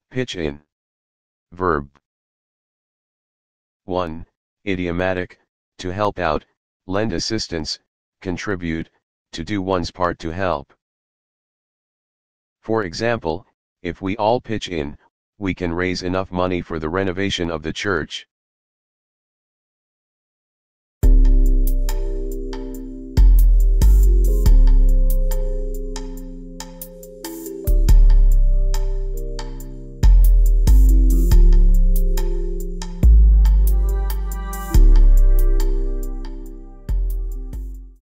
Pitch in. Verb. 1. Idiomatic, to help out, lend assistance, contribute, to do one's part to help. For example, if we all pitch in, we can raise enough money for the renovation of the church.